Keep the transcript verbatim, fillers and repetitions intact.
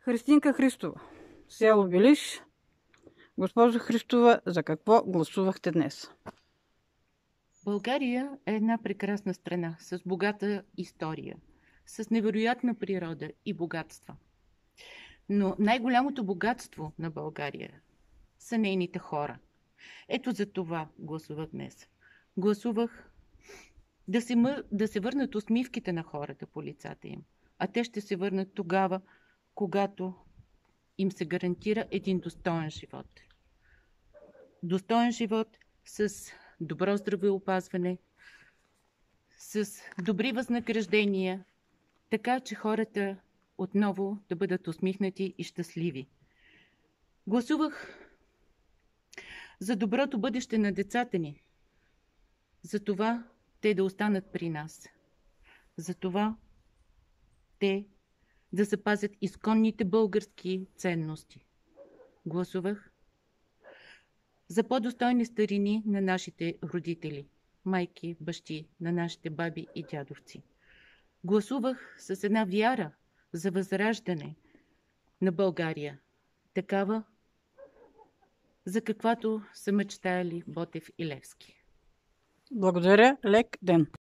Христинка Христова, село Белиш. Госпожо Христова, за какво гласувахте днес? България е една прекрасна страна с богата история, с невероятна природа и богатства. Но най-голямото богатство на България са нейните хора. Ето за това гласувах днес. Гласувах да се, мър... да се върнат усмивките на хората по лицата им, а те ще се върнат тогава, когато им се гарантира един достоен живот. Достоен живот с добро здравеопазване, с добри възнаграждения, така че хората отново да бъдат усмихнати и щастливи. Гласувах за доброто бъдеще на децата ни, за това те да останат при нас, за това те да запазят изконните български ценности. Гласувах за по-достойни старини на нашите родители, майки, бащи, на нашите баби и дядовци. Гласувах с една вяра за възраждане на България, такава, за каквато са мечтаяли Ботев и Левски. Благодаря, лек ден!